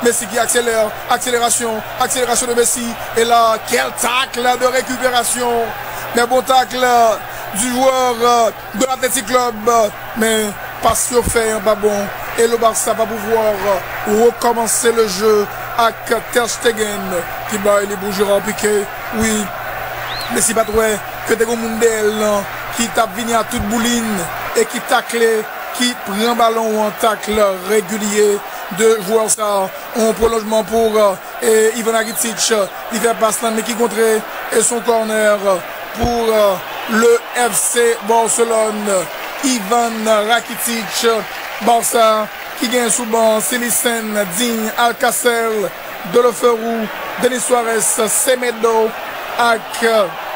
Messi qui accélère, accélération de Messi. Et là, quel tacle de récupération. Mais bon tacle du joueur de l'Athletic Club. Mais pas surfait, pas bon. Et le Barça va pouvoir recommencer le jeu avec Ter Stegen qui bat les Bourgeois Piqué. Oui, Messi pas trouvé que des Mundel qui tape venu à toute bouline et qui tacle, qui prend ballon en tacle régulier de joueurs ça en prolongement pour Ivan Rakitic. Il fait passe mais qui contre et son corner pour le FC Barcelone. Ivan Rakitic, Barça qui gagne sous banc, Célicène, Digne, Alcacer, Deulofeu, Denis Suarez, Semedo, avec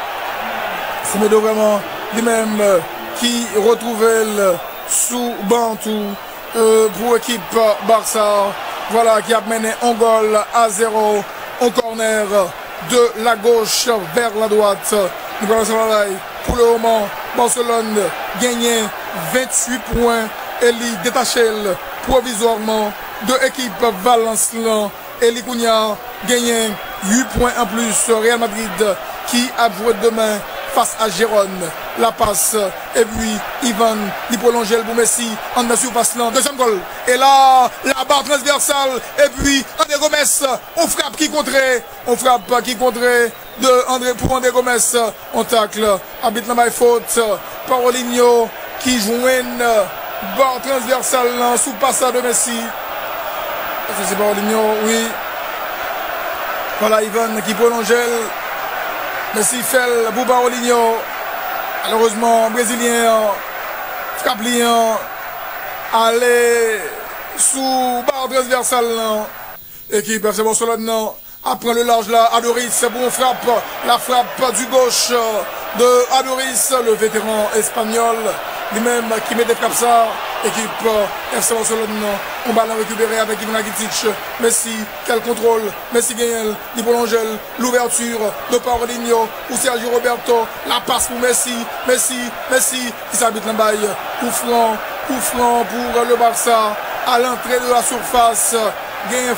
Semedo vraiment lui-même qui retrouvait sous banc pour l'équipe Barça. Voilà qui a mené un goal à 0 au corner de la gauche vers la droite. Pour le moment, Barcelone gagne 28 points et il détache provisoirement de l'équipe Valence. Et Licounia gagne 8 points en plus. Real Madrid qui a joué demain face à Gérone. La passe et puis Ivan il prolonge pour Messi en dessus passe là. Deuxième goal. Et là la barre transversale et puis André Gomes on frappe qui contrait. On frappe qui contrait de André pour André Gomes. On tacle. Arbitre la faute. Paulinho qui joue une barre transversale sous passage de Messi. C'est Paulinho, oui. Voilà Ivan qui prolonge. Messi fait pour Paulinho. Malheureusement, Brésilien, Frappelien, aller sous barre transversale. Équipe FC Barcelone après le large là, Adoris, bon frappe, la frappe du gauche de Adoris, le vétéran espagnol, lui-même qui met des frappes ça. Équipe FC Barcelone, on ballon récupéré avec Ivan Rakitic. Messi, quel contrôle, Messi gagne, il prolonge l'ouverture de Paulinho ou Sergio Roberto, la passe pour Messi, qui s'habite dans le bail, coup franc pour le Barça, à l'entrée de la surface, gagne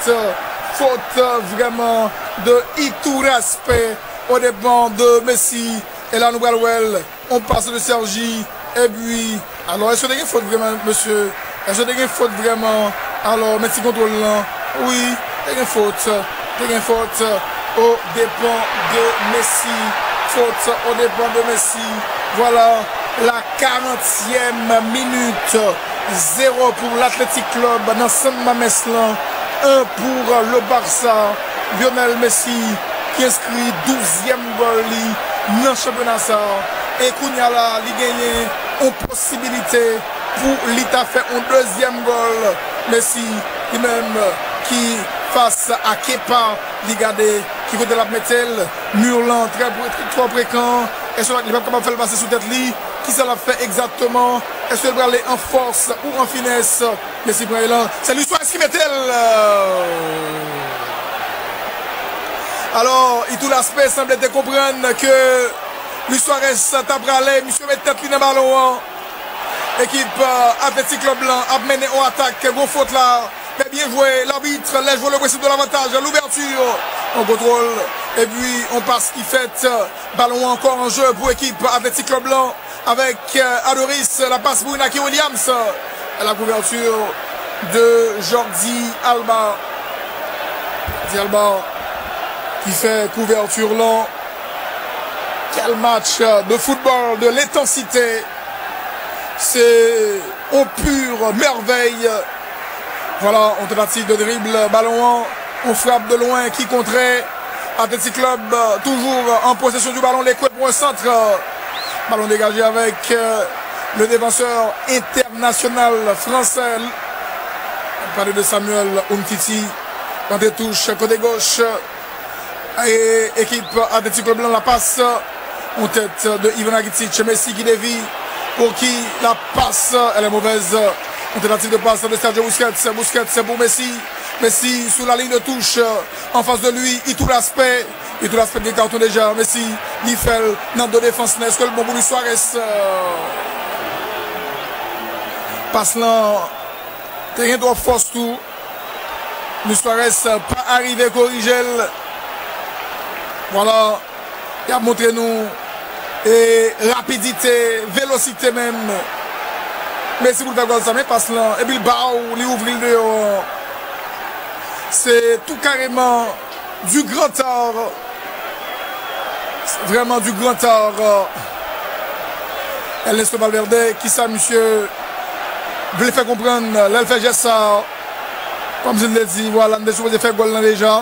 faute vraiment de Iturraspe au dépend de Messi, et là nous on passe de Sergi. Et puis, alors, est-ce que il y a une faute vraiment, monsieur? Est-ce que il y a une faute vraiment? Alors, Messi contrôle là. Oui, il y a une faute. Il y a une faute au dépend de Messi. Faute au dépend de Messi. Voilà, la 40e minute. 0 pour l'Athletic Club dans Saint-Mamès-là. 1 pour le Barça. Lionel Messi qui inscrit 12e goal dans le championnat. Et Kounyala, il gagne une possibilité pour l'Ita faire un deuxième goal. Messi, lui-même, qui face à Kepa, il garde, qui côté la Metel, Murlan, très fréquent. Est-ce qu'il va comment faire le passer sous tête li? Qui ça l'a fait exactement? Est-ce qu'il va aller en force ou en finesse? Messi Braillan, c'est l'histoire qui Metel. Alors, il tout l'aspect semble te comprendre que Luis Suarez t'a bralé, monsieur met tête dans le ballon. Équipe Athletic Club blanc a mené en attaque, gros faute là. Mais bien joué, l'arbitre laisse jouer le principe de l'avantage, l'ouverture. On contrôle, et puis on passe qui fait. Ballon encore en jeu pour équipe Athletic Club blanc. Avec Adoris, la passe pour Inaki Williams. Et la couverture de Jordi Alba. Jordi Alba qui fait couverture lent. Quel match de football, de l'intensité. C'est en pure merveille. Voilà, on tentative de dribble, ballon, on frappe de loin, qui contrait. Athletic Club, toujours en possession du ballon, les coups pour un centre. Ballon dégagé avec le défenseur international français. On parle de Samuel Umtiti. Quand il touche côté gauche. Et équipe Athletic Club blanc, la passe en tête de Ivan Rakitic. Messi qui dévie. Pour qui la passe, elle est mauvaise. On tentative de passe de Sergio Busquets. Busquets pour Messi. Messi sous la ligne de touche. En face de lui, il tout l'aspect. Il tout l'aspect des cartons déjà. Messi, Nifel, dans deux défenses. Est-ce que le bon Luis Suarez passe là. T'es rien de force tout. Luis Suarez pas arrivé corriger. Voilà. Il a montré nous et rapidité, vélocité même. Mais si vous le faites ça, mais passe là. Et puis le bas, il ouvre le dehors. C'est tout carrément du grand art. Vraiment du grand art. Ernesto Valverde, qui ça, monsieur, voulait faire comprendre, là, elle fait geste ça. Comme je l'ai dit, voilà, on est supposé faire goal là déjà.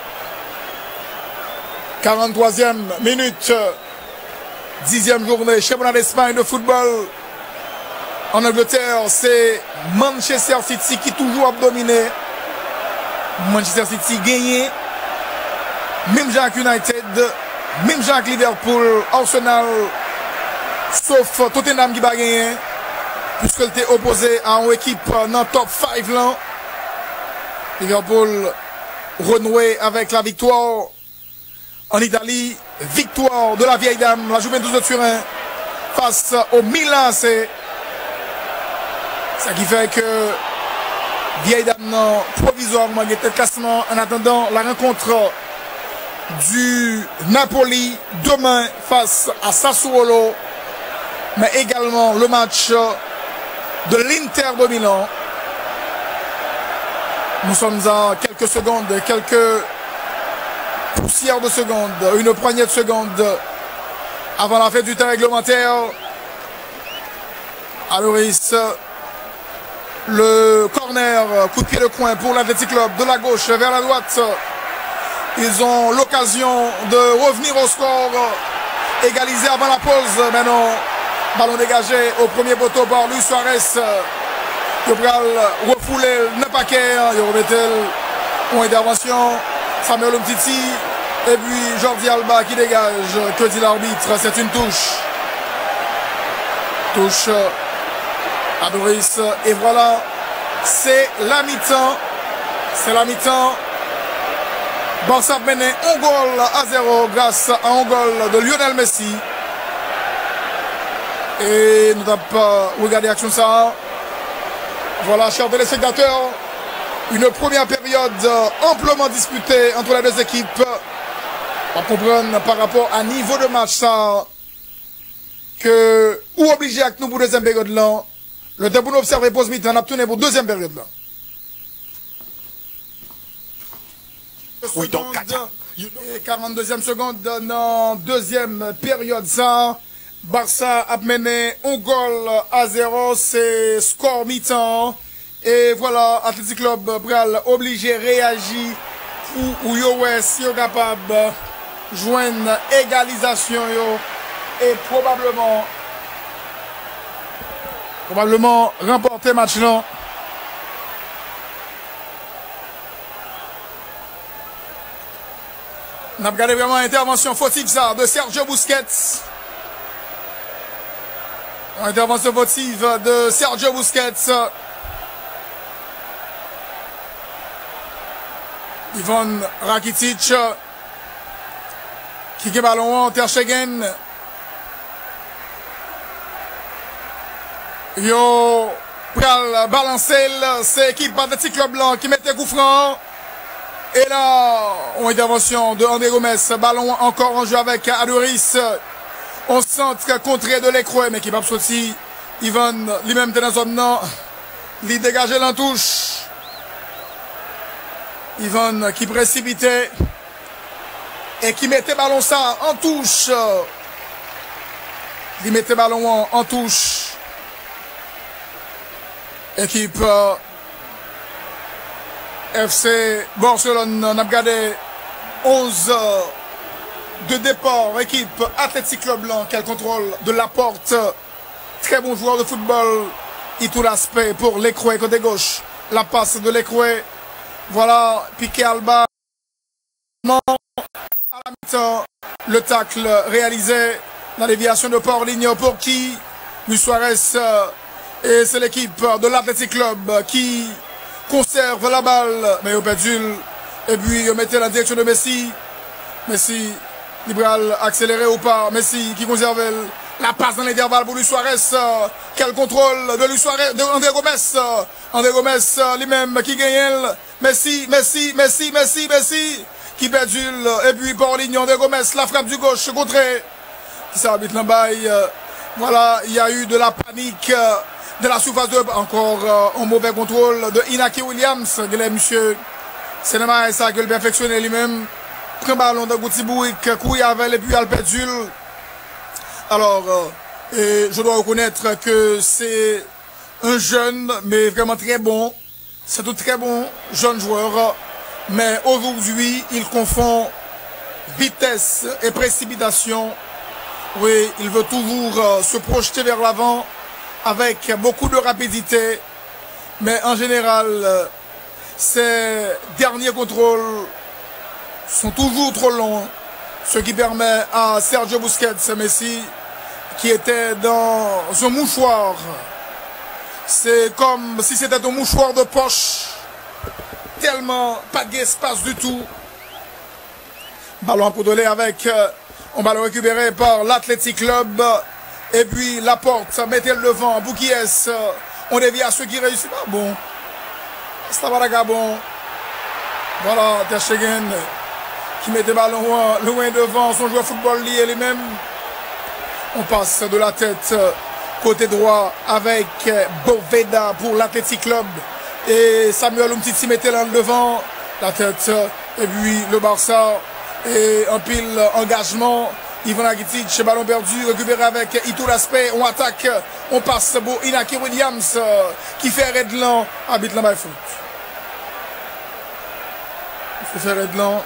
43e minute, 10e journée, championnat d'Espagne de football. En Angleterre, c'est Manchester City qui toujours a dominé. Manchester City gagné. Même Jack United, même Jack Liverpool, Arsenal, sauf Tottenham qui va gagner. Puisqu'elle était opposée à une équipe dans le top 5 là. Liverpool renoué avec la victoire. En Italie, victoire de la vieille dame, la Juventus de Turin, face au Milan AC. Ça qui fait que vieille dame provisoirement était classement en attendant la rencontre du Napoli demain face à Sassuolo, mais également le match de l'Inter de Milan. Nous sommes à quelques secondes, quelques poussières de secondes, une poignée de secondes avant la fin du temps réglementaire. Aloris, le corner, coup de pied de coin pour l'Athletic Club, de la gauche vers la droite. Ils ont l'occasion de revenir au score, égalisé avant la pause. Mais non, ballon dégagé au premier poteau par Luis Suarez. Il va refouler le paquet, il remettait une intervention. Samuel Umtiti et puis Jordi Alba qui dégage. Que dit l'arbitre? C'est une touche. Touche à Doris. Et voilà, c'est la mi-temps. C'est la mi-temps. Barça menait un goal à 0 grâce à un goal de Lionel Messi. Et nous n'avons pas regardé l'action ça. Voilà, chers téléspectateurs. Une première période amplement disputée entre les deux équipes. On va comprendre par rapport à niveau de match ça que ou obligé avec nous pour deuxième période là. Le temps pour nous observer pause mi-temps, on a tourné pour deuxième période là. Oui, donc 42e seconde dans deuxième période ça. Barça a mené un goal à 0, c'est score mi-temps. Et voilà, Athletic Club Bral obligé réagir pour yo si yo capable joindre égalisation yo et probablement remporter match là. On a regardé vraiment intervention fautive ça de Sergio Busquets. Intervention fautive de Sergio Busquets. Ivan Rakitic qui gagne ballon en Ter Stegen. Yo pral balancer c'est équipe Athletic Club Blanc qui mettait coup franc. Et là, on intervention de André Gomes, ballon encore en jeu avec Adoris. On centre contré de l'écroué, mais qui va sortir. Ivan lui-même dans la zone non. Il dégageait l'entouche. Ivan qui précipitait et qui mettait ballon ça en touche. Il mettait ballon en touche. Équipe FC Barcelone, on a regardé 11 de départ. Équipe Athletic Club Blanc qui a le contrôle de la porte. Très bon joueur de football. Et tout l'aspect pour l'écroué côté gauche. La passe de l'écroué. Voilà, Piqué Alba. À la mi-temps, le tacle réalisé. La déviation de Paulinho pour qui Luis Suarez. Et c'est l'équipe de l'Athletic Club qui conserve la balle. Mais au pédule. Et puis, il mettait la direction de Messi. Messi, libéral accéléré ou pas. Messi qui conserve La passe dans l'intervalle pour Luis Suarez. Quel contrôle de Luis Suarez, de André Gomes. André Gomes lui-même qui gagne. Messi. Qui pédule. Et puis Paulinho, André Gomes, la frappe du gauche contrée. Qui s'arbitre là bas. Voilà, il y a eu de la panique de la surface de... Encore un mauvais contrôle de Inaki Williams. Monsieur, c'est le ça que le perfectionné lui-même. Prend ballon de Goutibouik, couille avec et puis elle pédule. Alors, je dois reconnaître que c'est un jeune, mais vraiment très bon. C'est un très bon jeune joueur. Mais aujourd'hui, il confond vitesse et précipitation. Oui, il veut toujours se projeter vers l'avant avec beaucoup de rapidité. Mais en général, ses derniers contrôles sont toujours trop longs. Ce qui permet à Sergio Busquets, Messi, qui était dans un mouchoir. C'est comme si c'était un mouchoir de poche. Tellement pas d'espace du tout. Ballon contrôlé avec un ballon récupéré par l'Athletic Club. Et puis la porte, mettez le devant. Boukies, on dévie à ceux qui réussissent. Ah bon. C'est pas bon. Voilà, Ter Stegen qui met des ballons loin devant son joueur football lié lui-même. On passe de la tête côté droit avec Boveda pour l'Athletic Club. Et Samuel Umtiti mettait là devant la tête. Et puis le Barça. Et un pile engagement. Ivan Rakitic, ballon perdu, récupéré avec Iturraspe. On attaque. On passe pour Inaki Williams qui fait Redlan. Habite là-bas foot. Il fait Redlan.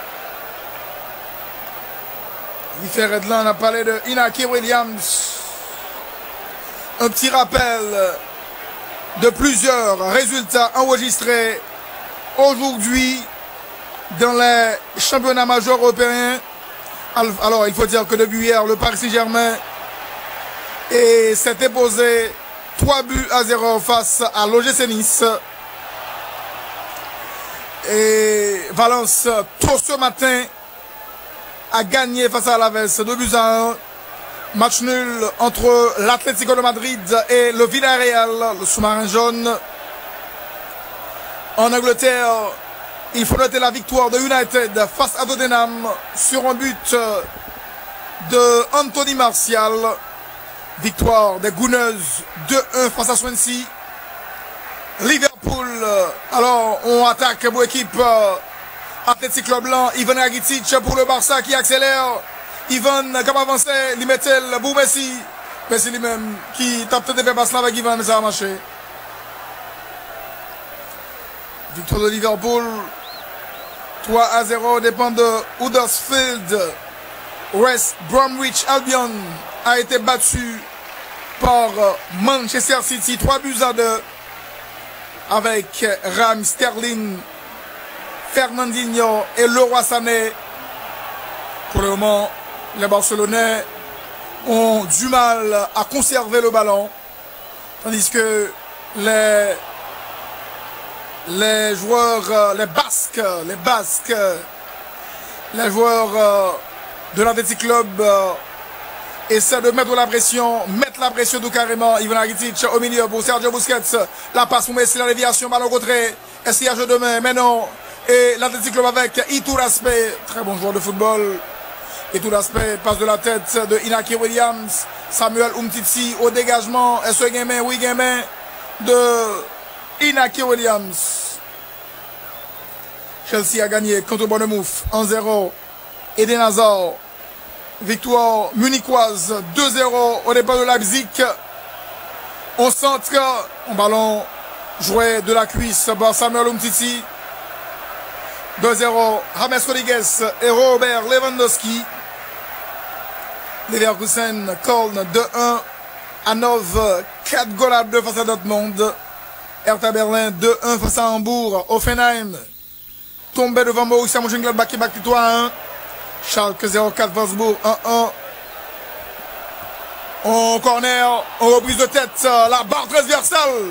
Il fait Redlan. On a parlé de Inaki Williams. Un petit rappel de plusieurs résultats enregistrés aujourd'hui dans les championnats majeurs européens. Alors, il faut dire que depuis hier, le Paris Saint-Germain s'est imposé 3-0 face à l'OGC Nice. Et Valence, tôt ce matin, a gagné face à Alaves 2-1. Match nul entre l'Atlético de Madrid et le Villarreal, le sous-marin jaune. En Angleterre, il faut noter la victoire de United face à Tottenham sur un but de Anthony Martial. Victoire des Gunners 2-1 face à Swansea. Liverpool, alors on attaque pour l'équipe Athletic Club blanc. Ivan Rakitic pour le Barça qui accélère. Ivan, comme avancé, il mettait le pour Messi. Messi lui-même qui tape de faire passer avec Ivan, mais ça a marché. Victoire de Liverpool. 3-0 dépend de Huddersfield. West Bromwich Albion a été battu par Manchester City 3-2 avec Raheem Sterling, Fernandinho et Leroy Sané. Pour le moment, les Barcelonais ont du mal à conserver le ballon, tandis que les joueurs, les joueurs de l'Athletic Club essaient de mettre la pression tout carrément. Ivan Rakitic au milieu pour Sergio Busquets. La passe pour Messi, la déviation, ballon contré. Est-ce qu'il y a jeu de main? Mais non. Et l'Athletic Club avec Iturraspe, très bon joueur de football. Iturraspe passe de la tête de Inaki Williams. Samuel Umtiti au dégagement. Est-ce qu'il y a main? Oui, il y a main de Inaki Williams. Chelsea a gagné contre Bournemouth 1-0. Eden Hazard. Victoire munichoise 2-0 au départ de Leipzig. On centre. Un ballon joué de la cuisse par Samuel Umtiti. 2-0. James Rodriguez et Robert Lewandowski. Leverkusen, Köln 2-1. Hanovre 4 goals à 2 face à Dortmund. Hertha Berlin 2-1 face à Hambourg. Offenheim tombé devant Borussia Mönchengladbach qui bat 3-1. Schalke 0-4 Wolfsburg 1-1. En corner, en reprise de tête, la barre transversale.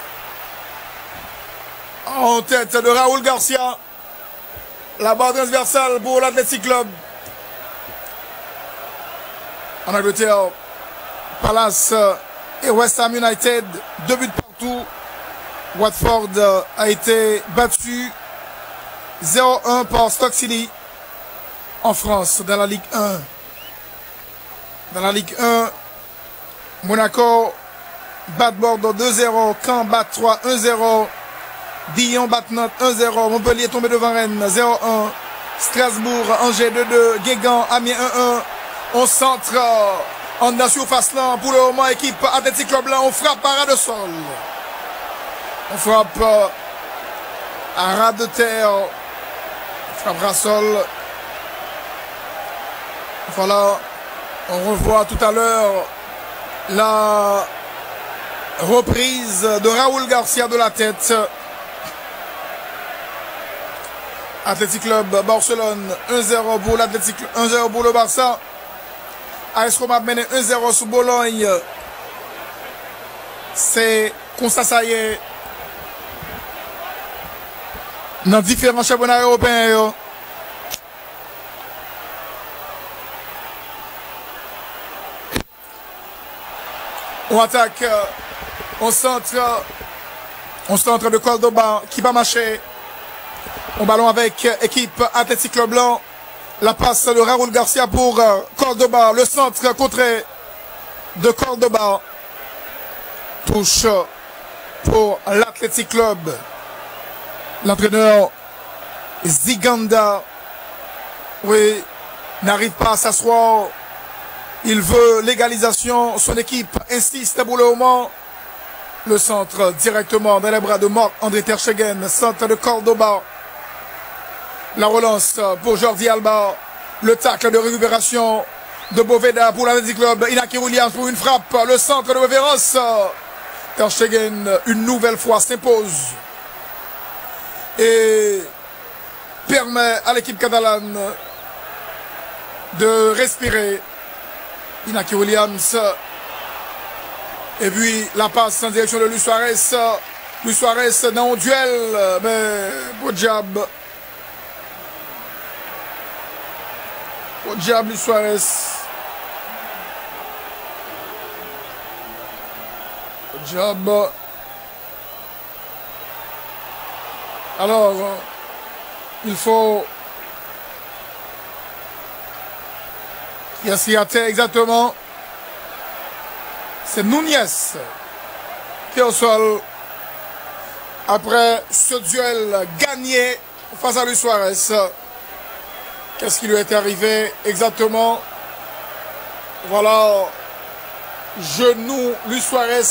En tête de Raúl Garcia. La barre transversale pour l'Athletic Club. En Angleterre, Palace et West Ham United, 2 buts partout. Watford a été battu 0-1 par Stoke City en France, dans la Ligue 1. Dans la Ligue 1, Monaco bat Bordeaux 2-0, Caen bat 3 1-0, Dijon bat Nantes 1-0, Montpellier tombé devant Rennes 0-1, Strasbourg, Angers 2-2, Guingamp, Amiens 1-1. On centre en la surface là pour le moment, équipe Athletic Club là, on frappe à ras de sol. On frappe à ras de terre, on frappe à sol. Voilà, on revoit tout à l'heure la reprise de Raúl Garcia de la tête. Athletic Club Barcelone 1-0 pour l'Athletic, 1-0 pour le Barça. AS Roma mené 1-0 sous Bologne. C'est comme ça y est. Dans différents championnats européens. On attaque, on centre de Cordoba qui va marcher. On ballon avec équipe Athletic Club Blanc. La passe de Raúl Garcia pour Cordoba. Le centre contré de Cordoba. Touche pour l'Athletic Club. L'entraîneur Ziganda, oui, n'arrive pas à s'asseoir. Il veut l'égalisation. Son équipe insiste pour le moment. Le centre directement dans les bras de Marc-André Ter Stegen. Centre de Cordoba. La relance pour Jordi Alba. Le tacle de récupération de Boveda pour l'Athletic Club. Inaki Williams pour une frappe. Le centre de révérence. Ter Stegen une nouvelle fois s'impose. Et permet à l'équipe catalane de respirer. Inaki Williams. Et puis la passe en direction de Luis Suarez. Luis Suarez dans un duel. Mais beau job. Beau job Luis Suarez. Beau job. Alors, il faut... Qu'est-ce qu'il y a exactement? C'est Nunez qui est au sol. Après ce duel gagné face à Luis Suarez. Qu'est-ce qui lui est arrivé exactement? Voilà. Genou Luis Suarez.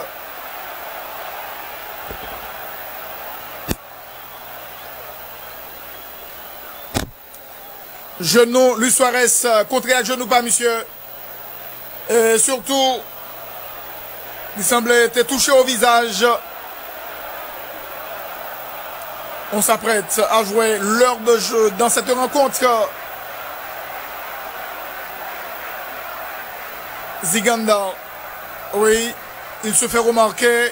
Genou, Luis Suarez, contré à genou par monsieur. Et surtout, il semblait être touché au visage. On s'apprête à jouer l'heure de jeu dans cette rencontre. Ziganda, oui, il se fait remarquer.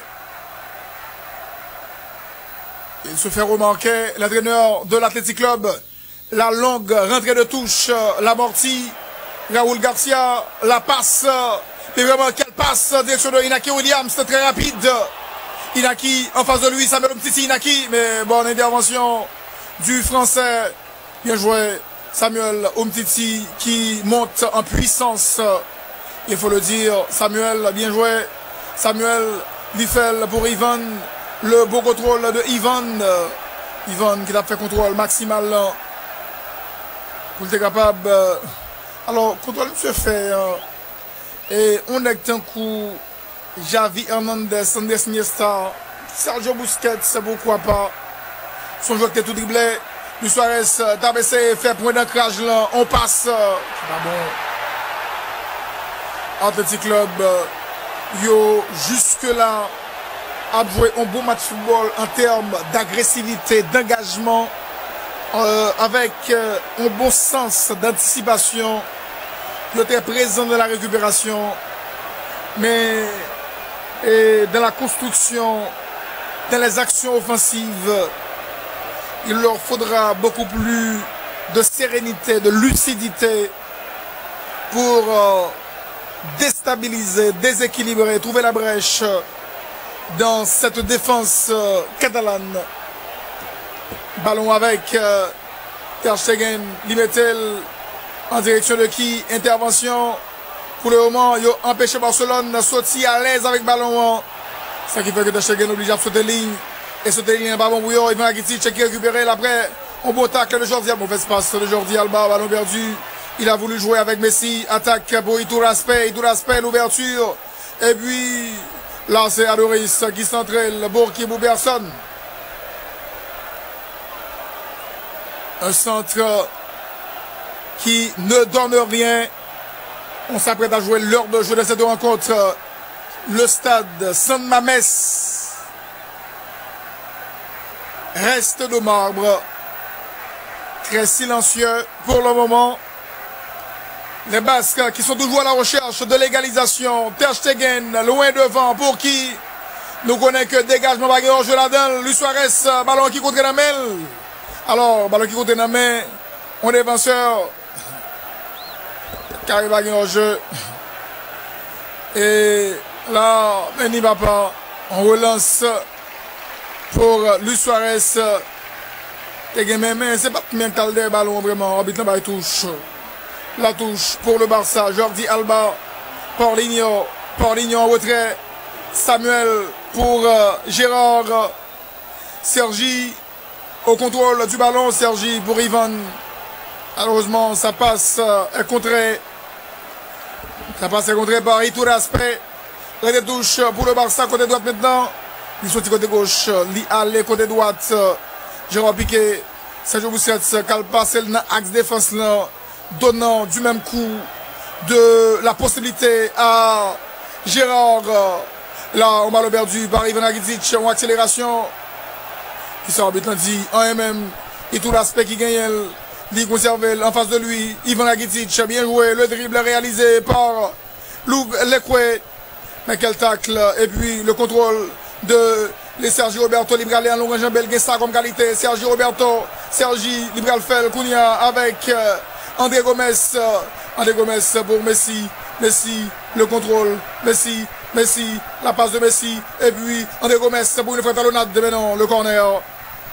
Il se fait remarquer, l'entraîneur de l'Athletic Club. La longue rentrée de touche, l'amorti, Raúl Garcia, la passe, et vraiment quelle passe, direction de Inaki Williams, c'est très rapide. Inaki en face de lui, Samuel Umtiti, Inaki, mais bonne intervention du français. Bien joué, Samuel Umtiti qui monte en puissance. Il faut le dire, Samuel, bien joué. Samuel Liefeld pour Ivan, le beau contrôle de Ivan. Ivan qui a fait contrôle maximal. Pour être capable. Alors, contrôle se fait. Et on est un coup. Javi Hernandez, Andrés Iniesta, Sergio Busquets, pourquoi pas. Son joueur qui est tout dribblé. Luis Suarez, Tabessé, fait point d'ancrage là. On passe. C'est pas bon. Athletic Club, yo, jusque-là, a joué un bon match de football en termes d'agressivité, d'engagement. Avec un bon sens d'anticipation. Il était présent dans la récupération, mais dans la construction, dans les actions offensives, il leur faudra beaucoup plus de sérénité, de lucidité pour déstabiliser, déséquilibrer, trouver la brèche dans cette défense catalane. Ballon avec Ter Stegen, Limetel en direction de qui? Intervention. Pour le moment, il a empêché Barcelone de sortir à l'aise avec ballon. Ça qui fait que Ter Stegen oblige à sauter ligne. Et sauter ligne, pas bon bouillon. Ivan Rakitic qui récupère après. On beau tacle de Jordi Alba. Mauvais passe de Jordi Alba. Ballon perdu. Il a voulu jouer avec Messi. Attaque pour Iturraspe. Iturraspe, l'ouverture. Et puis, là, c'est Adoris qui s'entraîne. Bourki Bouberson. Un centre qui ne donne rien. On s'apprête à jouer l'heure de jeu de cette rencontre. Le stade San Mamés reste de marbre. Très silencieux pour le moment. Les Basques qui sont toujours à la recherche de l'égalisation. Ter Stegen loin devant pour qui nous connaît que dégagement bagarre jeu là-dedans. Luis Suarez, ballon qui contre la main. Alors, ballon qui contre la main. On est défenseur. Car il va gagner au jeu. Et là, il n'y va pas. On relance pour Luis Suarez. Mais c'est pas même Calder ballon vraiment. Arbitre là, il touche. La touche pour le Barça. Jordi Alba. Paulinho. Paulinho en retrait. Samuel pour Gérard. Sergi au contrôle du ballon. Sergi pour Ivan. Malheureusement, ça passe contré. Ça passe contré par Iturraspe. La touche pour le Barça, côté droite maintenant. Il sortit côté gauche. Il allait côté droite. Jérôme Piqué. Sergio Busquets. Calpas, dans l'axe défense là. Donnant du même coup de la possibilité à Gérard. Là, on va le perdu par Ivan Rakitic en accélération. Qui sort but dit en MM. Iturraspe qui gagne. Il conserve en face de lui. Ivan Rakitic, bien joué. Le dribble réalisé par Lekwe. Mais quel tacle. Et puis le contrôle de Sergi Roberto. Libral en Laurent Belgué, ça comme qualité. Sergi Roberto. Sergi Libral Fel Cunha avec André Gomes. André Gomes pour Messi. Messi, le contrôle. Messi. Messi, la passe de Messi. Et puis André Gomes pour une talonnade de Benon, le corner.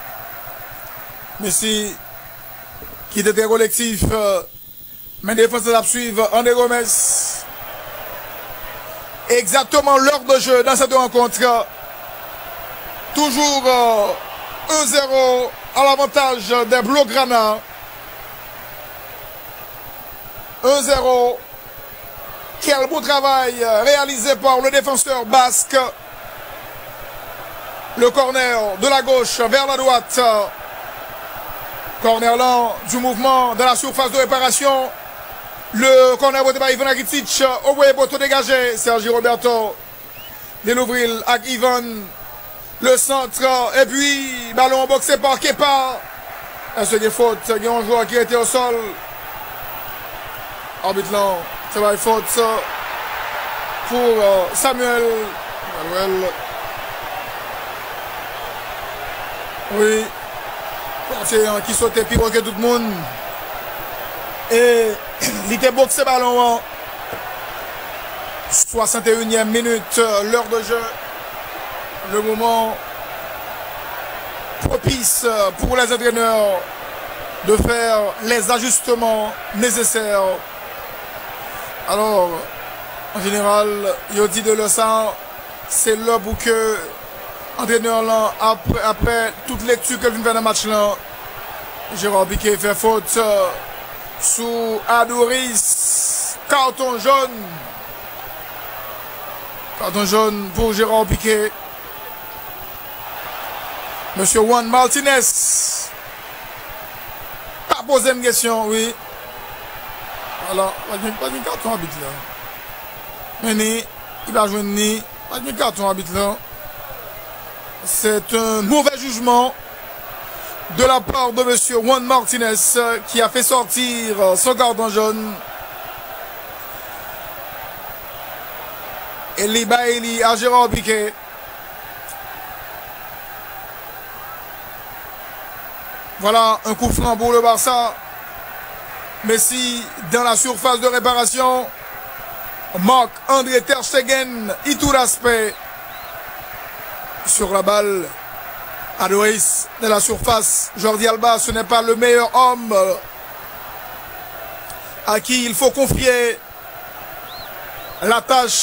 Messi qui était très collectif, mais les défenseurs suivent André Gomes. Exactement l'heure de jeu dans cette rencontre. Toujours 1-0 à l'avantage des Blaugrana. 1-0. Quel beau travail réalisé par le défenseur basque. Le corner de la gauche vers la droite. Corner lent du mouvement de la surface de réparation. Le corner voté par Ivan Rakitic. Au bout pour tout dégager. Sergi Roberto. Delouvril avec Ivan. Le centre. Et puis, ballon boxé par Kepa. Est-ce qu'il y a faute? Il y a un joueur qui était au sol. Arbitre lent. C'est pas une faute ça. Pour Samuel. Manuel. Oui. C'est un qui sautait plus que tout le monde. Et il était boxé ballon. 61e minute, l'heure de jeu. Le moment propice pour les entraîneurs de faire les ajustements nécessaires. Alors, en général, il dit de le sang, c'est là pour que entraîneur là, après toute lecture que vient faire dans le match là, Jérôme Piqué fait faute sous Adoris. Carton jaune. Carton jaune pour Jérôme Piqué. Monsieur Juan Martinez. Pas posé une question, oui. Alors, pas de carton habite là. Mais il va jouer ni. Pas de carton habite là. C'est un mauvais jugement de la part de monsieur Juan Martinez qui a fait sortir son carton jaune. Et Libaïli à Jérôme Piqué. Voilà un coup franc pour le Barça. Messi dans la surface de réparation. Marc-André Ter Stegen, Iturraspe sur la balle. Adoris de la surface. Jordi Alba, ce n'est pas le meilleur homme à qui il faut confier la tâche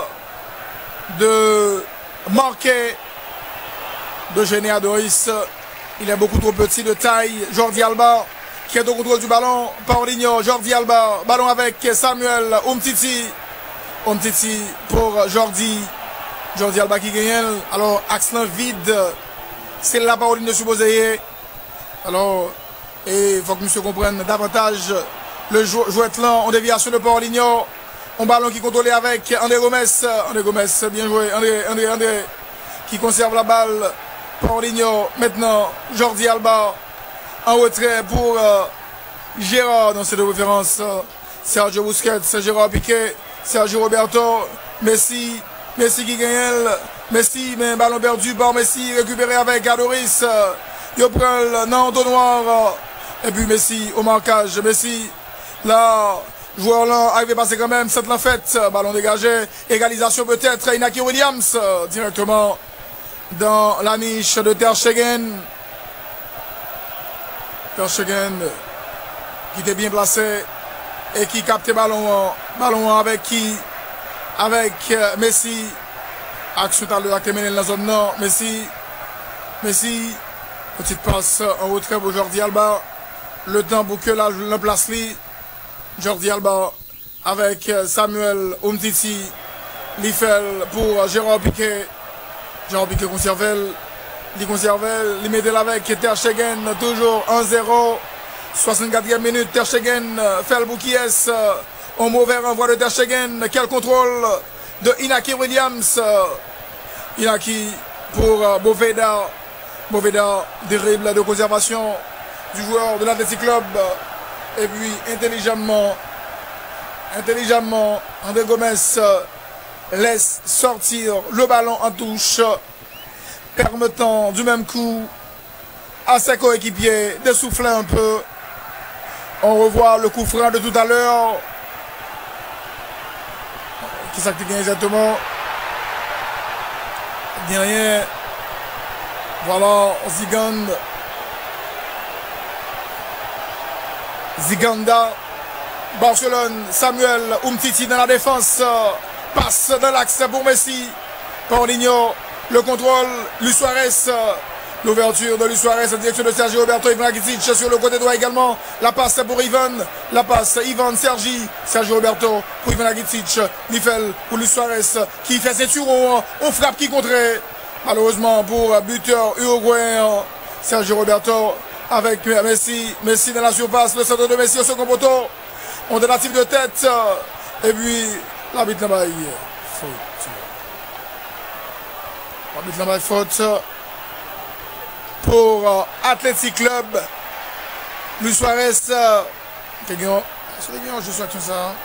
de marquer, de gêner Adoris. Il est beaucoup trop petit de taille. Jordi Alba qui est au contrôle du ballon. Paulinho, Jordi Alba, ballon avec Samuel Umtiti. Umtiti pour Jordi. Jordi Alba qui gagne. Alors, accent vide. C'est là Paulinho supposé. Alors, et il faut que monsieur comprenne davantage le jouet là en déviation de Paulinho. Un ballon qui contrôlé avec André Gomes. André Gomes, bien joué. André qui conserve la balle. Paulinho, maintenant, Jordi Alba en retrait pour Gérard dans cette référence. Sergio Busquets, Gérard Piqué, Sergio Roberto, Messi qui gagne. Messi, mais un ballon perdu par Messi, récupéré avec Adoris. Il prend le entonnoir. Et puis Messi au marquage. Messi, là, joueur là, arrive à passer quand même. C'est la fête. Ballon dégagé. Égalisation peut-être. Inaki Williams directement dans la niche de Ter Stegen. Ter Stegen qui était bien placé et qui capte ballon avec qui? Avec Messi. Action à l'heure qui mène dans la zone nord. Messi. Petite passe en retrait pour Jordi Alba. Le temps pour que la place li. Jordi Alba avec Samuel Umtiti. Liefel pour Gérard Piqué. Gérard Piqué conserve. Il met avec Ter Stegen. Toujours 1-0. 64e minute. Ter Stegen fait le bouquier. En mauvais renvoi de Ter Stegen. Quel contrôle de Inaki Williams. Inaki pour Boveda. Boveda, dribble de conservation du joueur de l'Athletic Club. Et puis intelligemment, André Gomes laisse sortir le ballon en touche, permettant du même coup à ses coéquipiers de souffler un peu. On revoit le coup franc de tout à l'heure. Qui s'active exactement? Derrière. Voilà, Ziganda. Barcelone, Samuel Umtiti dans la défense. Passe dans l'axe pour Messi. Paulinho, le contrôle. Luis Suarez. L'ouverture de Luis Suarez en direction de Sergio Roberto. Ivan Rakitic sur le côté droit également. La passe pour Ivan. Sergio Roberto pour Ivan Rakitic. Liefel pour Luis Suarez qui fait ses tours. On frappe qui contrait. Malheureusement pour buteur uruguayen Sergio Roberto avec Messi. Messi dans la surface. Le centre de Messi au second poteau. On tentative de tête. Et puis l'arbitre là-bas. Faute. L'arbitre là-bas faute. Pour Athletic Club. Luis Suarez. C'est je souhaite ça.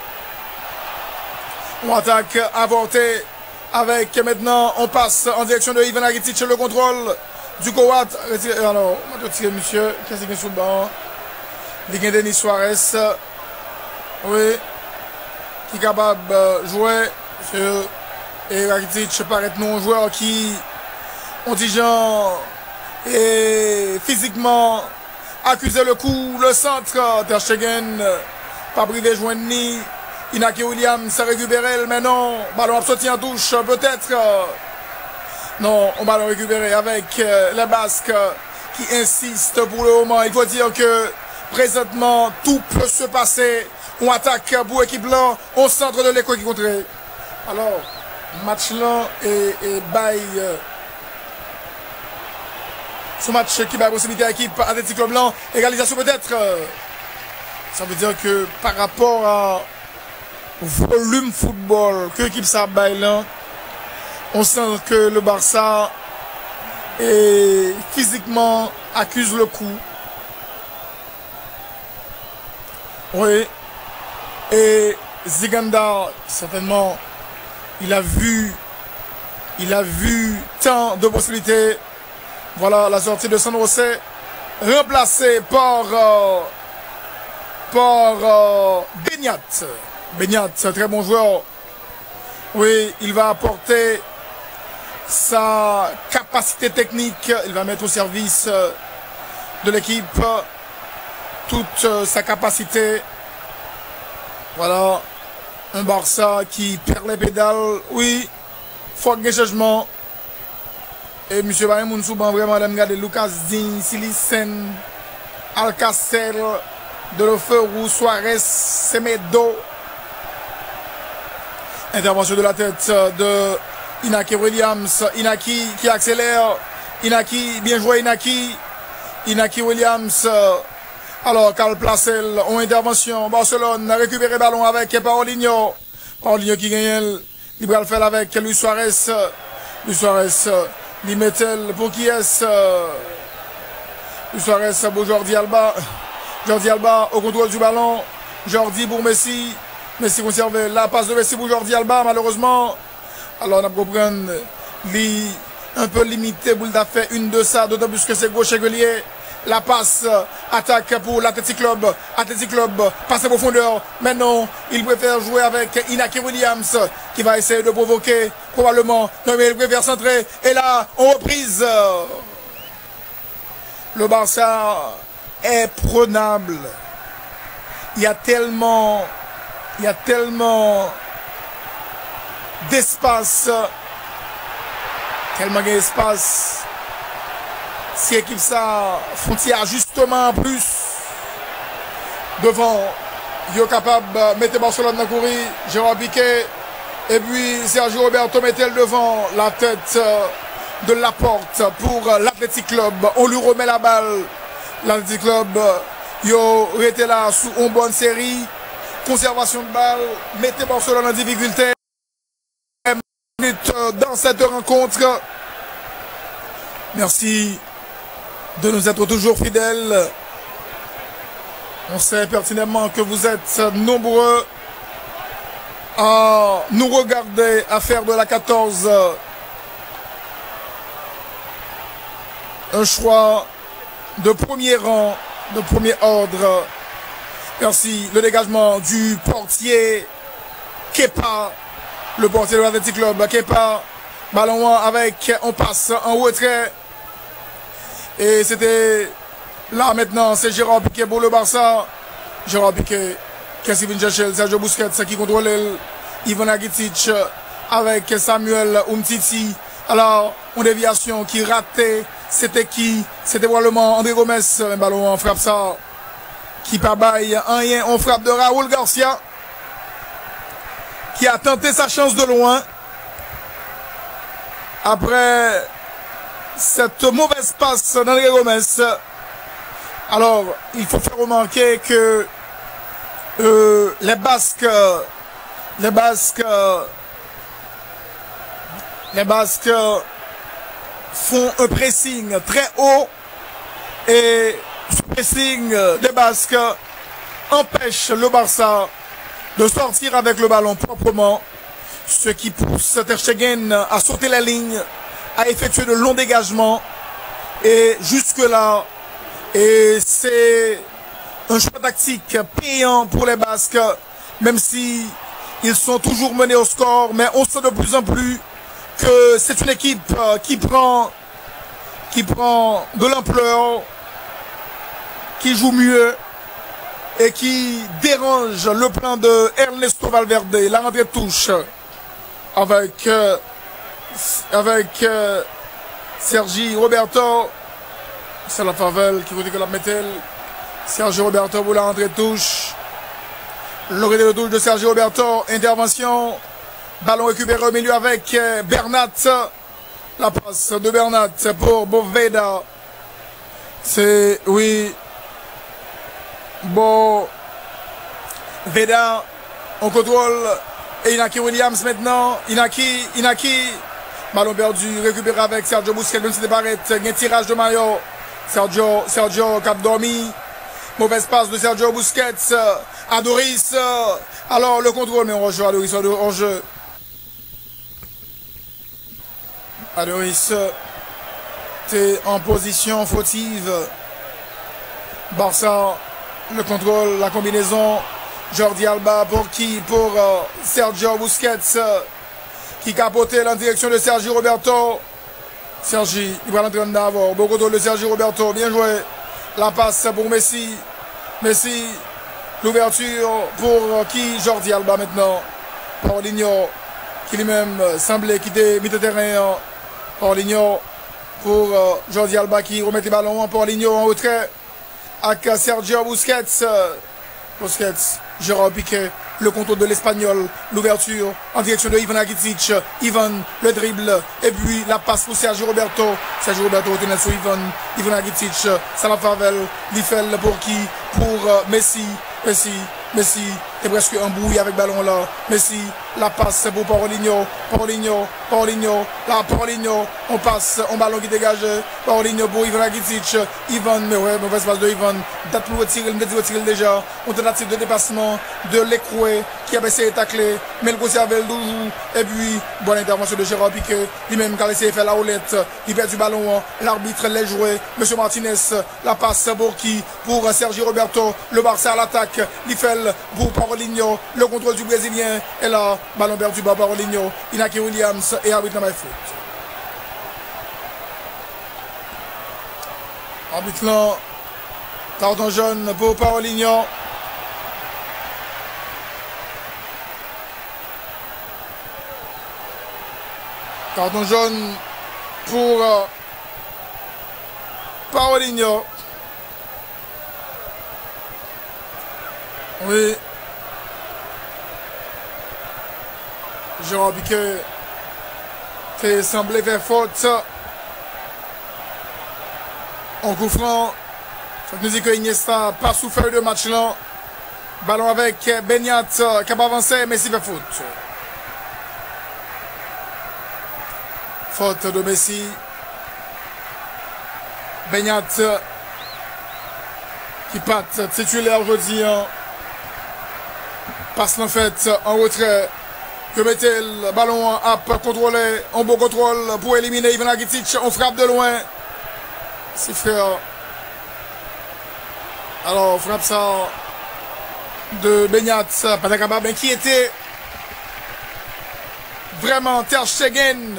On attaque avorté. Avec maintenant, on passe en direction de Ivan Rakitic, le contrôle du Kowat. Alors, on va retirer monsieur, qu'est-ce qu'il y a sur le banc? Denis Suarez. Oui. Qui est capable de jouer. Et Rakitic paraît non joueur qui, on dit genre, et physiquement, accusé le coup, le centre. Ter Stegen, pas privé joindre ni. Inaki Williams s'est récupéré, mais non. Ballon sorti en touche, peut-être. Non, on ballon récupéré avec les Basques qui insistent pour le moment. Il faut dire que présentement, tout peut se passer. On attaque pour l'équipe là, on centre de l'écho qui contre. Alors, match là et bail. Ce match qui va possibilité à l'équipe Athletic Club Blanc. Égalisation peut-être. Ça veut dire que par rapport à volume football que l'équipe ça baille là, on sent que le Barça est physiquement accuse le coup. Oui. Et Ziganda, certainement, il a vu tant de possibilités. Voilà la sortie de San José, remplacée par Beñat. Beñat, c'est un très bon joueur. Oui, il va apporter sa capacité technique. Il va mettre au service de l'équipe toute sa capacité. Voilà. Un Barça qui perd les pédales. Oui, faut que changement. Et M. Baye Mounsouban, vraiment, de regarder Lucas Digne, Silicen, Alcacer, Deloferou, Suarez, Semedo. Intervention de la tête de Inaki Williams. Inaki qui accélère. Inaki, bien joué Inaki. Inaki Williams. Alors, Carl Placel, en intervention. Barcelone a récupéré le ballon avec Paulinho. Paulinho qui gagne. Il va le faire avec Luis Suarez. Luis Suarez, Limetel pour qui est-ce? Luis Suarez pour Jordi Alba. Jordi Alba au contrôle du ballon. Jordi pour Messi. Messi conservé. La passe de Messi pour Jordi Alba, malheureusement. Alors, on a compris un peu limité. Boule d'affaires, une de ça, d'autant plus que c'est gauche régulier. La passe, attaque pour l'Athletic Club. Athletic Club, passe à profondeur. Maintenant, il préfère jouer avec Inaki Williams, qui va essayer de provoquer, probablement. Non, mais il préfère centrer. Et là, en reprise, le Barça est prenable. Il y a tellement d'espace. Tellement d'espace. Si équipe ça font ajustement en plus devant, il est capable de mettre Barcelone dans le courir, Gérard Piqué, et puis Sergio Roberto mettait devant la tête de Laporte pour l'Athletic Club. On lui remet la balle. L'Athletic Club, il était là sous une bonne série. Conservation de balle, mettez Barcelone en difficulté. Dans cette rencontre. Merci de nous être toujours fidèles. On sait pertinemment que vous êtes nombreux à nous regarder, à faire de la 14 un choix de premier rang, de premier ordre. Merci. Le dégagement du portier Kepa, le portier de l'Athletic Club. Kepa, ballon avec, on passe en retrait. Et c'était là maintenant, c'est Gérard Piqué pour le Barça. Gérard Piqué, qu'est-ce qu'il vient chercher? Sergio Busquets qui contrôle Ivan Rakitic avec Samuel Umtiti. Alors, une déviation qui ratait. C'était qui? C'était probablement André Gomes. Un ballon, on frappe ça. Qui pas baille rien. On frappe de Raúl Garcia. Qui a tenté sa chance de loin. Après cette mauvaise passe d'André Gomes. Alors, il faut faire remarquer que les Basques font un pressing très haut et ce pressing des Basques empêche le Barça de sortir avec le ballon proprement, ce qui pousse Ter Stegen à sauter la ligne, à effectuer de longs dégagements et jusque-là, et c'est un choix tactique payant pour les Basques, même si ils sont toujours menés au score, mais on sait de plus en plus que c'est une équipe qui prend de l'ampleur, qui joue mieux et qui dérange le plan de Ernesto Valverde. La rentrée touche avec Sergi Roberto. C'est la Favel qui vous dit que la Mettel. Sergi Roberto pour la rentrée touche. L'orée de touche de Sergi Roberto. Intervention. Ballon récupéré au milieu avec Bernat. La passe de Bernat pour Boveda. C'est, oui. Bon. Veda. On contrôle. Et Inaki Williams maintenant. Inaki. Ballon perdu. Récupéré avec Sergio Busquets. Même si c'est Barrett. Il y a un tirage de maillot. Sergio cap dormi. Mauvaise passe de Sergio Busquets. Adoris. Alors le contrôle. Mais on rejoue Adoris en jeu. Adoris. T'es en position fautive. Barça. Le contrôle. La combinaison. Jordi Alba pour qui? Pour Sergio Busquets qui capotait en direction de Sergi Roberto. Sergi, il va l'entraîner d'abord. Beau contrôle de Sergi Roberto, bien joué. La passe pour Messi. Messi, l'ouverture pour qui? Jordi Alba maintenant. Paulinho qui lui-même semblait quitter le terrain. Paulinho pour Jordi Alba qui remet les ballons. Paulinho en retrait avec Sergio Busquets. Busquets, Gérard Piqué, le contrôle de l'Espagnol, l'ouverture en direction de Ivan Rakitic. Ivan, le dribble, et puis la passe pour Sergio Roberto. Sergio Roberto retourne sur Ivan. Ivan Rakitic, Salah Favel, Lifel pour qui? Pour Messi. Messi est presque embrouillé avec ballon là. Messi, la passe pour Paulinho. Paulinho, on passe, on ballon qui dégage. Paulinho pour Ivan Rakitic. Ivan, mais ouais, mauvaise passe de Ivan. Date pour retirer, déjà. On tentative de dépassement de Lecroué qui a essayé de tacler, mais le conserve le doujou. Et puis, bonne intervention de Gérard Piqué. Lui-même qui a essayé de faire la roulette. Il perd du ballon. L'arbitre l'a joué. Monsieur Martinez, la passe pour qui? Pour Sergio Roberto. Le Barça à l'attaque. Lifel pour Paulinho. Le contrôle du Brésilien. Et là, ballon perdu par Paulinho. Inaki Williams et arbitre dans my foot. Arbitre là. Carton jaune pour Paulinho. Carton jaune pour Paulinho. Oui. Gérard Piqué fait sembler faire faute. En coup franc. Ça nous dit que Iniesta pas souffert de match là. Ballon avec Benyat qui a avancé, mais s'il fait faute. Faute de Messi. Benyat qui patte titulaire aujourd'hui. Passe en fait en retrait. Que mettez le ballon à contrôler. En beau contrôle pour éliminer Ivan Rakitic. On frappe de loin. C'est frère. Alors on frappe ça de Benyat. Pas capable d'inquiéter. Vraiment Ter Stegen.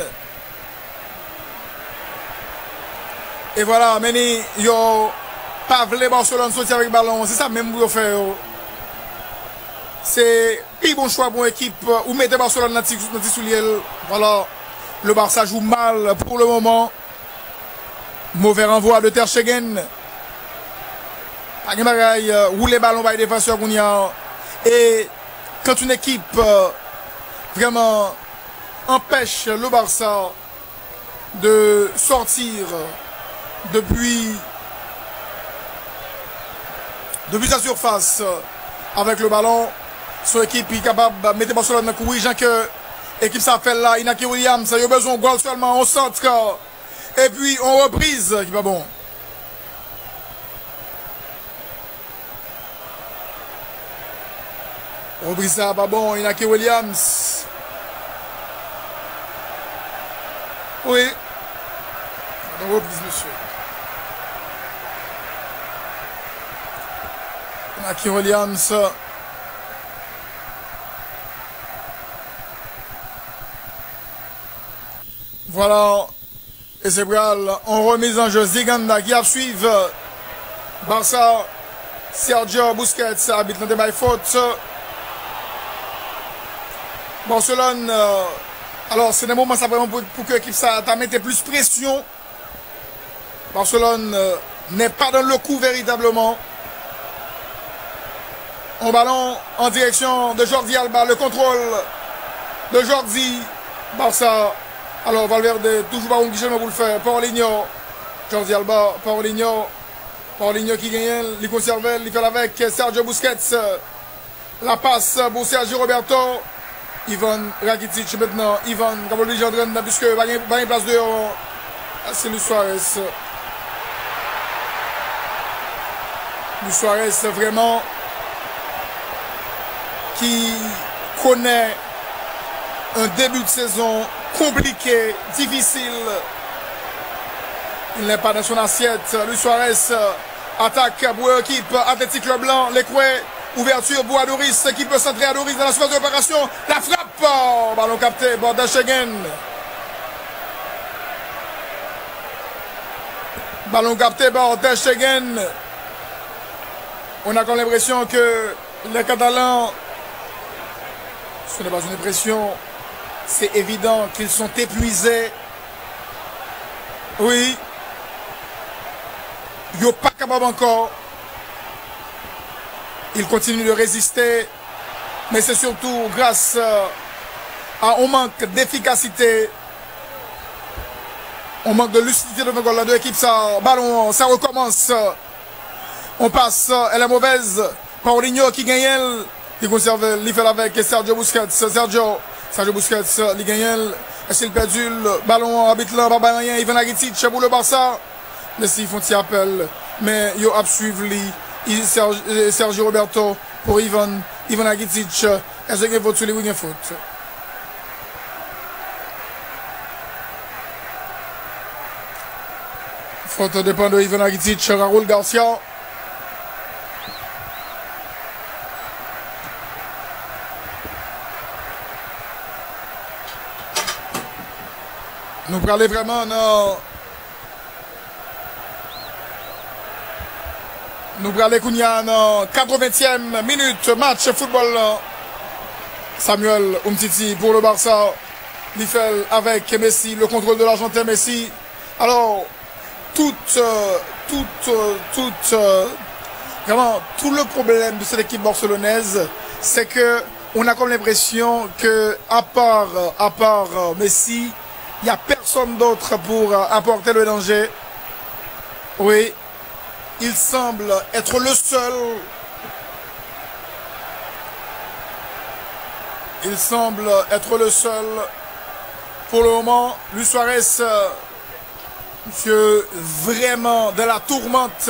Et voilà, Meni, yo pas voulu Barcelone sortir avec le ballon. C'est ça même pour faire. C'est un bon choix pour l'équipe. Ou mettez Barcelone dans le soulier. Voilà, le Barça joue mal pour le moment. Mauvais renvoi de Ter Stegen. Roule les ballons par les défenseurs qu'on y a. Et quand une équipe vraiment empêche le Barça de sortir depuis sa surface avec le ballon, son équipe est capable de mettre Barcelone dans le courir. Jean que l'équipe s'appelle là, Inaki Williams, il a besoin de goal seulement, on centre. Et puis on reprise, qui va bon. Reprise ça, pas bon, Inaki Williams. Oui. On reprise, monsieur. Inaki Williams. Voilà. Et c'est Bral en remise en jeu. Ziganda qui a suivi Barça. Sergio Busquets habite dans des bails fautes. Barcelone. Alors c'est des moments ça vraiment pour que l'équipe ça mette plus pression. Barcelone n'est pas dans le coup véritablement. En ballon en direction de Jordi Alba. Le contrôle de Jordi. Barça. Alors Valverde, toujours par un guichet pour le faire. Paulinho. Jordi Alba. Paulinho qui gagne. Il conserve. Il fait avec Sergio Busquets. La passe pour Sergio Roberto. Ivan Rakitic maintenant. Ivan, comme on dit, j'entraîne puisque il va y avoir une place dehors. C'est Luis Suarez. Luis Suarez, vraiment, qui connaît un début de saison compliqué, difficile. Il n'est pas dans son assiette. Luis Suarez attaque pour l'équipe Athletic Club Blanc. Lecroué Ouverture pour Adoris qui peut centrer Adoris dans la surface d'opération. La frappe. Oh, ballon capté par Terstegen. Ballon capté par Terstegen. On a comme l'impression que les Catalans, ce n'est pas une impression, c'est évident qu'ils sont épuisés. Oui. Ils ne sont pas capables encore. Ils continuent de résister. Mais c'est surtout grâce à un manque d'efficacité. On manque de lucidité de nos deux équipes. Ça, ballon, ça recommence. On passe. Elle est mauvaise. Paulinho qui gagne. Il conserve. Il fait avec Sergio Busquets. Sergio Busquets. Il gagne. Est-ce qu'il perdu le ballon arbitre là, Babayan, Ivan Rakitic pour le Barça. Mais s'ils font un appel. Mais ils ont suivi Sergio Roberto pour Ivan Rakitic. Est-ce qu'il faut tous les week-ends foot? Faute dépend de Ivan Rakitic, Raúl Garcia. Nous parlons vraiment dans... Nous parlons qu'on y a dans 80e minute match football. Samuel Umtiti pour le Barça. Liffel avec Messi, le contrôle de l'Argentin Messi. Alors, vraiment, tout le problème de cette équipe barcelonaise, c'est que on a comme l'impression que, à part Messi, il n'y a personne d'autre pour apporter le danger. Oui, il semble être le seul. Il semble être le seul. Pour le moment, Luis Suarez, monsieur, vraiment de la tourmente.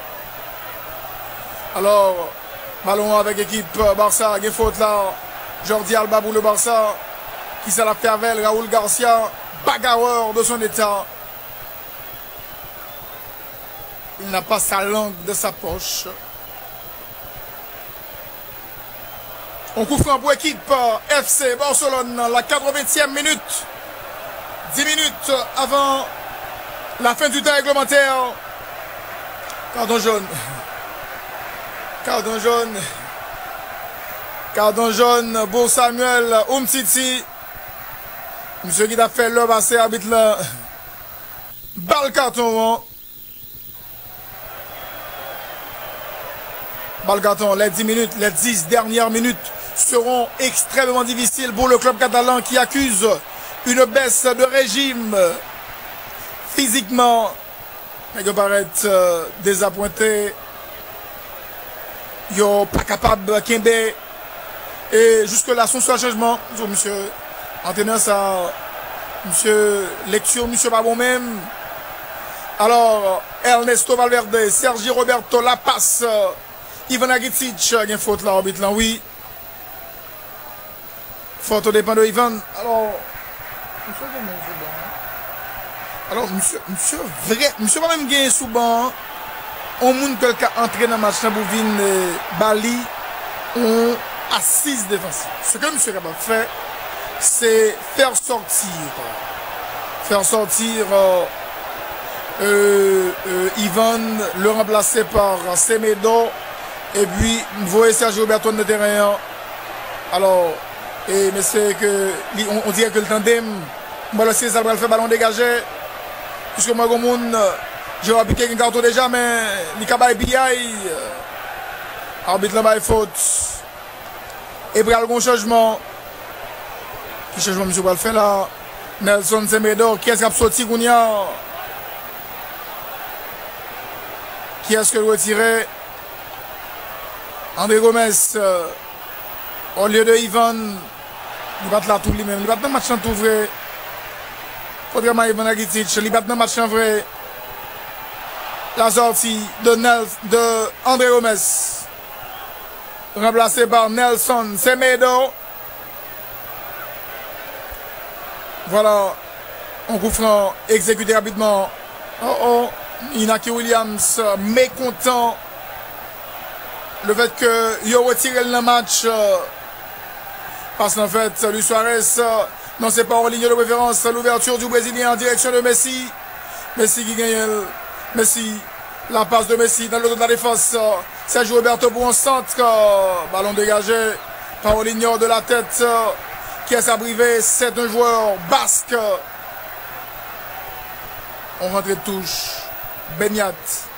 Alors, ballon avec équipe Barça, il y a faute là. Jordi Alba pour le Barça, qui s'est la fait avec Raúl Garcia, bagarreur de son état. Il n'a pas sa langue de sa poche. On coup franc pour équipe FC Barcelone, la 80e minute. 10 minutes avant la fin du temps réglementaire. Cardon jaune. Cardon jaune. Cardon jaune pour Samuel Umtiti. Monsieur qui a fait le passé arbitre là. Balle carton. Balle carton. Les 10 minutes, les 10 dernières minutes seront extrêmement difficiles pour le club catalan qui accuse une baisse de régime. Physiquement, il paraît désappointé. Il n'est pas capable de Kimbe. Et jusque-là, son soit changement. Monsieur, entraîneur, ça. Monsieur, lecture, monsieur pas bon même. Alors, Ernesto Valverde, Sergi Roberto, la passe. Ivan Rakitic, il y a une faute là, arbitre là, oui. Faute au dépend de Ivan. Alors, monsieur va même gagner sous banc. On moun quelqu'un entré dans le match pour venir Bali, on assise défensif. Ce que monsieur capable de faire, c'est faire sortir. Faire sortir Ivan, le remplacer par Semedo, et puis voyer Sergio Roberto de terrain. Alors, mais c'est que, on dirait que le tandem, moi le César va le faire ballon dégagé. Puisque moi, comme monde, j'ai piqué un carton déjà, mais il y a un BI. Arbitre là-bas, faute. Et pour un changement. Quel changement, monsieur, va le faire là? Nelson Semedo, qui est-ce qui a sorti Gounia? Qui est-ce que le retirer? André Gomes, au lieu de Ivan, il va là tout lui-même. Il va dans le match en tout vrai. Contrairement à Ivan Rakitic, il va dans le match en vrai. La sortie de André Gomes, remplacé par Nelson Semedo. Voilà, on coup franc exécuté rapidement. Oh, Inaki Williams, mécontent. le fait que il a retiré le match parce qu'en fait, Luis Suarez, non, c'est pas en ligne de préférence, l'ouverture du Brésilien en direction de Messi. Messi qui gagne, Messi, la passe de Messi dans le dos de la défense. Sergio Roberto pour un centre, ballon dégagé. Paulinho de la tête, qui est abrivé, c'est un joueur basque. On rentre de touche, Beñat.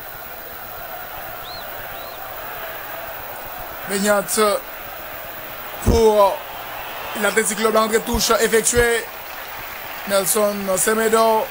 Beñat pour l'Athletic Club, l'entrée de touche effectuée. Nelson Semedo.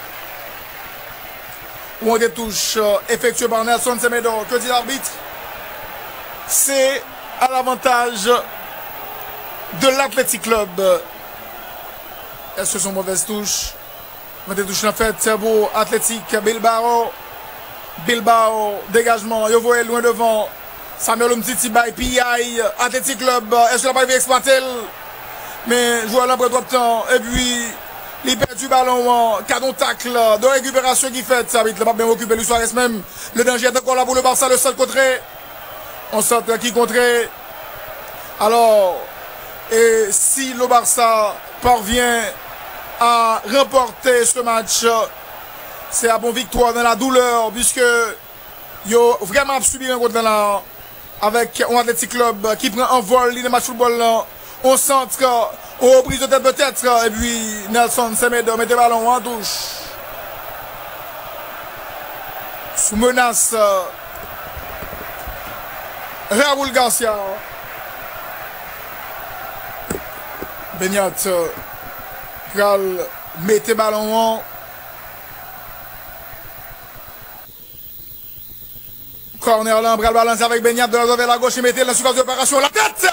Ou des touches effectuées par Nelson Semedo. Que dit l'arbitre? C'est à l'avantage de l'Athletic Club. Est-ce que ce sont mauvaises touches? Des touches en fait pour Athletic Bilbao. Bilbao, dégagement. Yovoel loin devant. Samuel Umtiti by PI. Athletic Club. Est-ce que la balle va exploiter? Mais joueur là après droit de temps. Et puis, il perd du ballon. Cadon tacle de récupération qui fait. Ça va être pas bien occupé. Luis Suarez même. Le danger est encore là pour le Barça. Le seul contré. On sort qui contré. Alors, et si le Barça parvient à remporter ce match, c'est à bonne victoire dans la douleur, puisque il a vraiment subi un contre là avec un Athletic Club qui prend un vol dans le match football là. On centre, on reprise de tête peut-être, et puis Nelson Semedo met le ballon en touche. Sous menace, Raúl Garcia. Beñat, Kral, mettez ballon en. Corner là, bras balance avec Beñat de la vers la gauche et mettez la surface d'opération. La tête!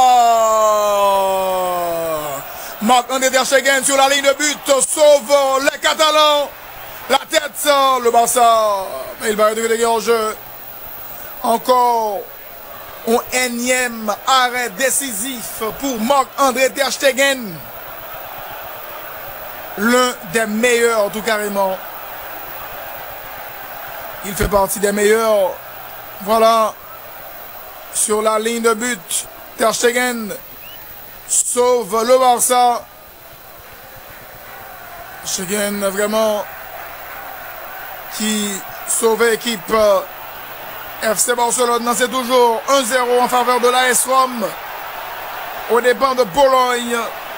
Marc-André ter Stegen sur la ligne de but, sauve les Catalans. La tête, le Barça. Il va retrouver en jeu. Encore un énième arrêt décisif pour Marc-André ter Stegen. L'un des meilleurs, tout carrément. Il fait partie des meilleurs. Voilà. Sur la ligne de but, ter Stegen sauve le Barça. Stegen, vraiment, qui sauve l'équipe FC Barcelone. C'est toujours 1-0 en faveur de l'AS Rome aux dépens de Bologne.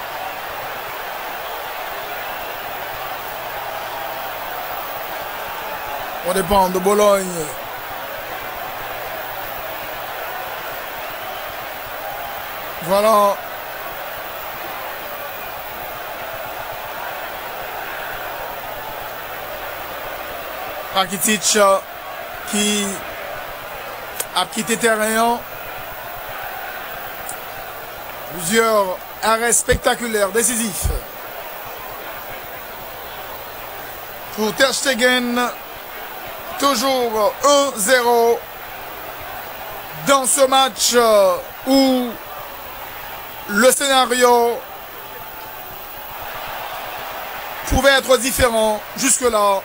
Aux dépens de Bologne. Voilà. Rakitic qui a quitté terrain. Plusieurs arrêts spectaculaires, décisifs. Pour ter Stegen, toujours 1-0 dans ce match où le scénario pouvait être différent jusque-là.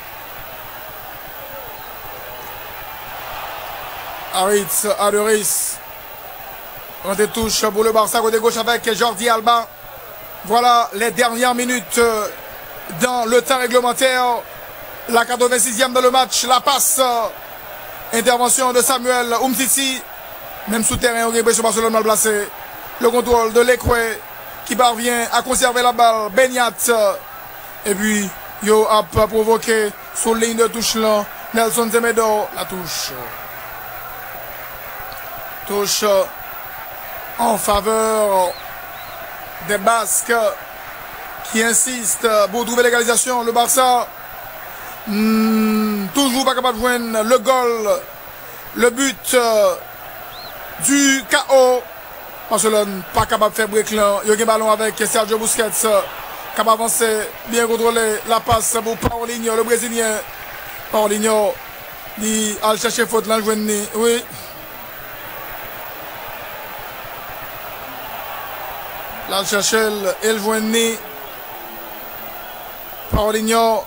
Aritz Adoris. On des touches pour le Barça côté gauche avec Jordi Alba. Voilà les dernières minutes dans le temps réglementaire. La 86e dans le match. La passe. Intervention de Samuel Umtiti. Même souterrain, on sur Barcelone mal placé. Le contrôle de Lekwe qui parvient à conserver la balle. Beñat. Et puis, Yo a provoqué sous ligne de touche là. Nelson Semedo. La touche. Touche en faveur des Basques qui insistent pour trouver l'égalisation. Le Barça toujours pas capable de joindre le goal, le but du KO. Barcelone pas capable de faire break là. Il y a un ballon avec Sergio Busquets capable d'avancer, bien contrôler la passe pour Paulinho, le Brésilien. Paulinho il a cherché faute là, oui. Là, chercher El Jouenni. Paulinho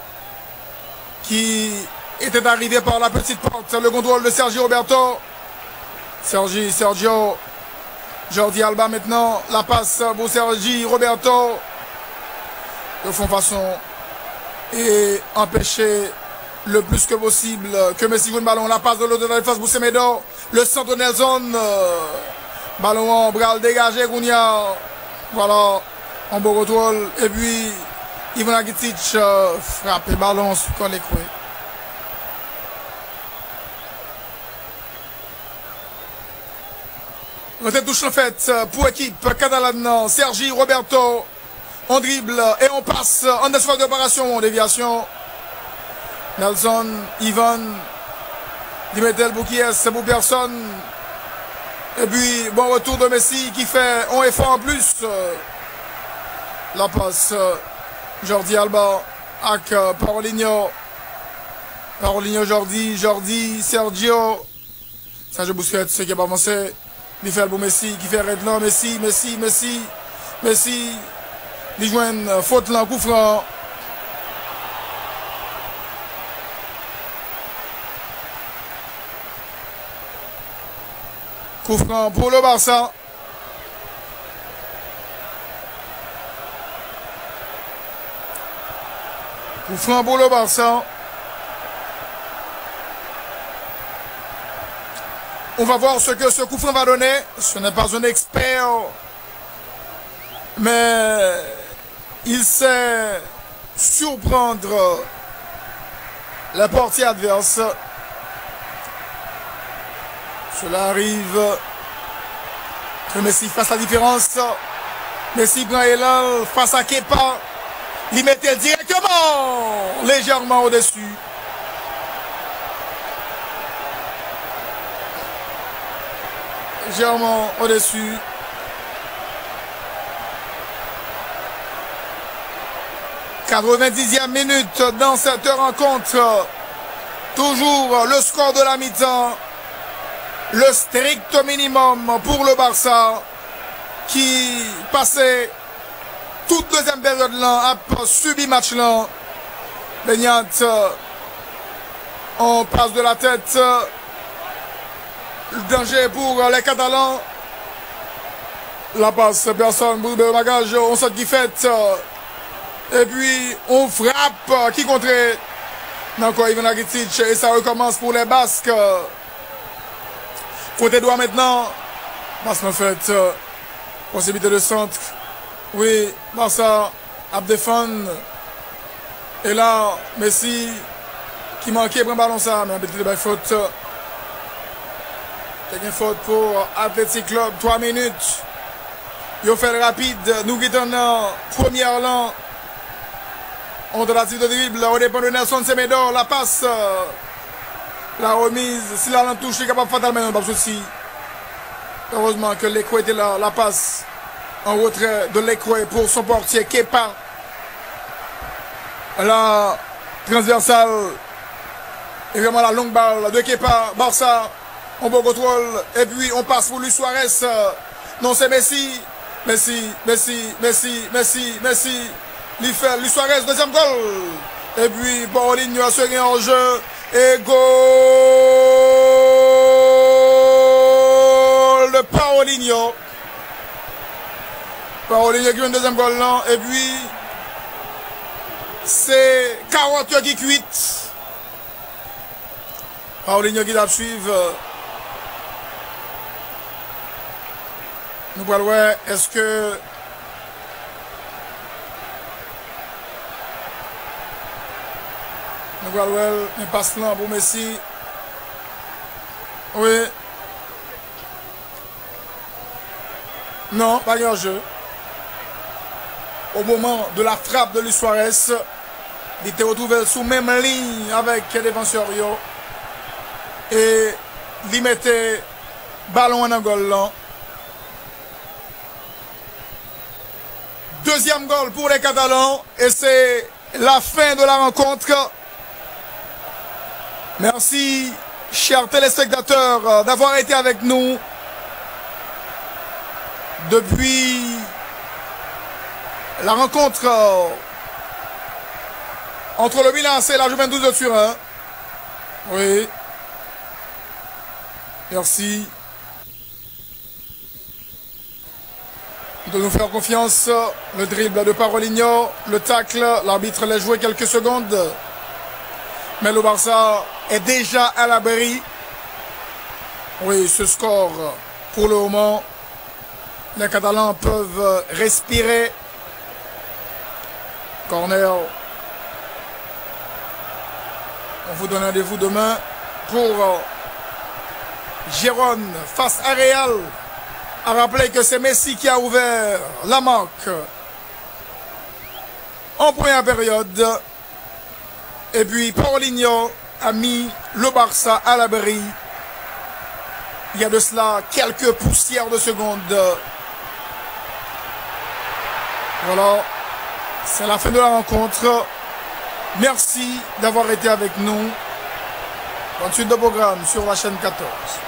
qui était arrivé par la petite porte. Le contrôle de Sergio Roberto. Sergio. Jordi Alba maintenant. La passe pour Sergi Roberto. Ils font façon et empêcher le plus que possible que Messi joue le ballon. La passe de l'autre de la défense pour Semedo. Le centre de Nelson. Ballon en bras dégagé. Gounia. Voilà. En beau contrôle. Et puis, Ivan Rakitic frappe le ballon sur Colekwe. Notre touche en fait pour l'équipe catalane. Sergi Roberto. On dribble et on passe en espoir d'opération en déviation. Nelson, Ivan, Dimetel Boukies, c'est pour personne. Et puis, bon retour de Messi qui fait un effort en plus. La passe, Jordi Alba, avec Paulinho. Paulinho, Jordi, Sergio. Sergio Busquets, c'est qui a avancé. Il fait le beau Messi, qui fait Redland, Messi. Il joue une faute là, coup franc. Coup franc pour le Barça. Coup franc pour le Barça. On va voir ce que ce coup franc va donner. Ce n'est pas un expert. Mais il sait surprendre le portier adverse. Cela arrive que Messi fasse la différence. Messi prend l'élan face à Kepa. Il mettait directement, légèrement au-dessus. Légèrement au-dessus. « 90e minute dans cette rencontre. Toujours le score de la mi-temps. Le strict minimum pour le Barça qui passait toute deuxième période là, a subi match là. Baignat, on passe de la tête. Le danger pour les Catalans. La passe, personne, bout de bagage, on saute qui fait. Et puis, on frappe, qui contre. Donc, Ivan Rakitic, et ça recommence pour les Basques. Côté droit maintenant. Passe en fait. Possibilité de centre. Oui, Barça a défendre. Et là, Messi, qui manquait pour un ballon ça, mais un petit de faute. C'est une faute pour Athletic Club, 3 minutes. Il fait le rapide, nous quittons dans première lan. On tentative de dribble, au dépend de Nelson Semedo, la passe, la remise, si la touche, il est capable fatalement, pas de souci. Heureusement que Lekwe était là, la passe en retrait de Lekwe pour son portier Kepa. La transversale, et vraiment la longue balle de Kepa, Barça, on beau contrôle, et puis on passe pour Luis Suarez. Non, c'est Messi. Messi. Il fait Luis Suarez, deuxième goal. Et puis Paulinho a serré en jeu. Et goal de Paulinho. Paulinho qui fait un deuxième goal là. Et puis c'est Carotte qui cuite. Paulinho qui doit suivre. Nous voyons, ouais, est-ce que nous voyons, un passe là pour Messi. Oui. Non, pas de jeu. Au moment de la frappe de Luis Suarez, il était retrouvé sous même ligne avec les défenseurs. Et il mettait ballon en goal là. Deuxième goal pour les Catalans et c'est la fin de la rencontre. Merci, chers téléspectateurs, d'avoir été avec nous depuis la rencontre entre le Milan et la Juventus de Turin. Oui. Merci. de nous faire confiance. Le dribble de Paulinho, le tacle, l'arbitre l'a joué quelques secondes. Mais le Barça est déjà à l'abri. Oui, ce score, pour le moment, les Catalans peuvent respirer. Corner. On vous donne rendez-vous demain pour Gérone face à Real. À rappeler que c'est Messi qui a ouvert la marque en première période. Et puis Paulinho a mis le Barça à l'abri. Il y a de cela quelques poussières de secondes. Voilà, c'est la fin de la rencontre. Merci d'avoir été avec nous. Bonne suite de programme sur la chaîne 14.